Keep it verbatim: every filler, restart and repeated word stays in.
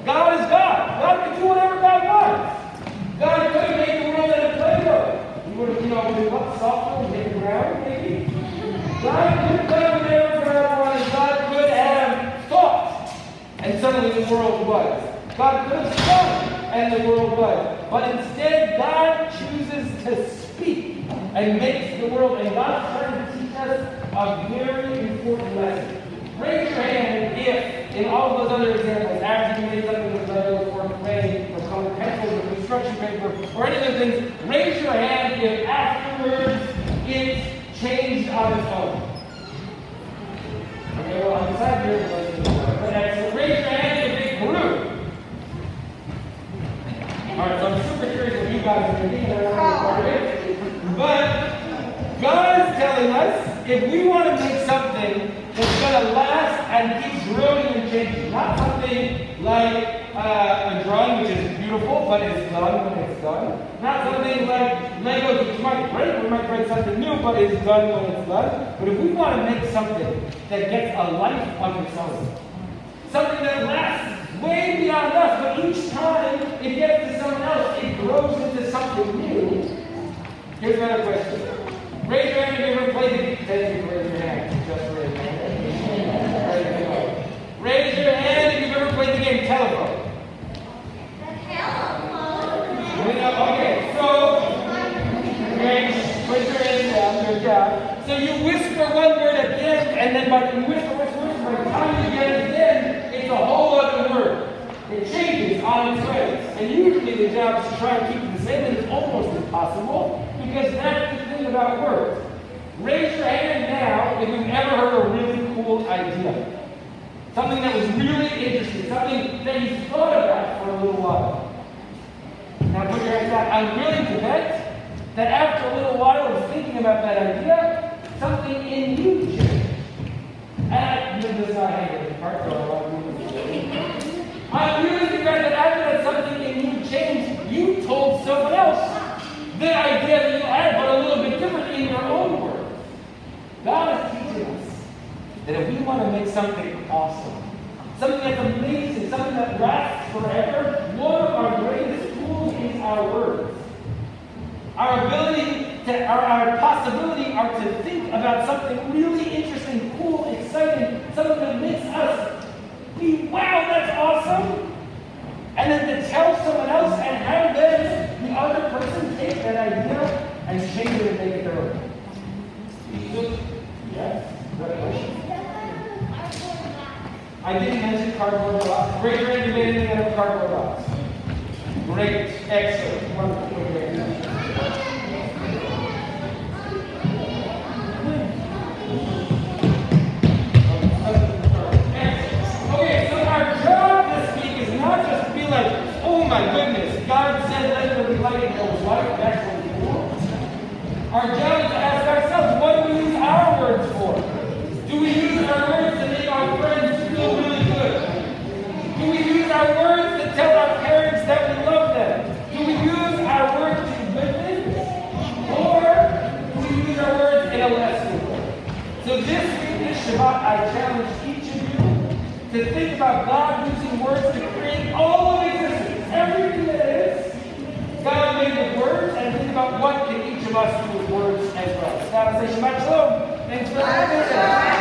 God is God. God can do whatever God wants. God could have made the world out of Play-Doh. He would have, you know, been what, softer and hit the ground, maybe? God could have done whatever God wanted. God could have thought. And suddenly the world was. God could have spoken, and the world was. But instead, God chooses to speak and makes the world. And God's trying to teach us a very important lesson. Raise your hand if, in all of those other examples, after you made something with Legos or clay or colored pencils or construction paper or any of those things, raise your hand if afterwards it changed on its own. Okay, well, on the side here, but excellent. Raise your hand if it grew. All right, so I'm super curious what you guys are thinking. I don't know part of it. But God is telling us if we want to make something that's going to last and keep growing and changing, not something like uh, a drawing which is beautiful but is done when it's done, not something like Legos which might break, we might break something new but is done when it's done. But if we want to make something that gets a life of its own, something that lasts way beyond us, but each time it gets to someone else, it grows into something new. Here's another question. Raise your hand if you ever played the game. Thank you for raising your hand. Just raise your hand. Raise your hand if you've ever played the game telephone. Okay, so great. Put your hand down. Good job. So you whisper one word at the end, and then by you whisper, whisper, whisper, by the time you get it again, it's a whole other word. It changes on its way. And usually the job is to try and keep it the same, and it's almost impossible because that's the thing about words. Raise your hand now if you've ever heard a really cool idea. Something that was really interesting, something that you thought about for a little while. Now put your hand down. I'm willing to bet that after a little while of thinking about that idea, something in you changed. And this is not hanging in part, so I want to move it. I'm willing to bet that after that something in you changed, you told someone else the idea that you had, but a little bit different in your own words. God is teaching us that if we want to make something awesome, something that's amazing, something that lasts forever, one of our greatest tools is our words. Our ability to, our, our possibility are to think about something really interesting, cool, exciting, something that makes us be, wow, that's awesome. And then to tell someone else and have them, the other person, take that idea and change it and make it their own. Yes? I didn't mention cardboard box. Raise your hand if you made anything out of cardboard box. Great. Excellent. Wonderful. Great. Okay, so our job this week is not just to be like, oh my goodness, God said let there be light and there was light. That's what we want. Our job is to ask ourselves, what do we use our words for? Do we use our words to make our friends feel really good? Do we use our words to tell our parents that we love them? Do we use our words to witness? Or do we use our words in a lesson way? So this week, this Shabbat, I challenge each of you to think about God using words to create all of existence, everything that is. God made with words, and think about what can each of us do with words as well. God, say Shabbat Shalom. Thanks for having us.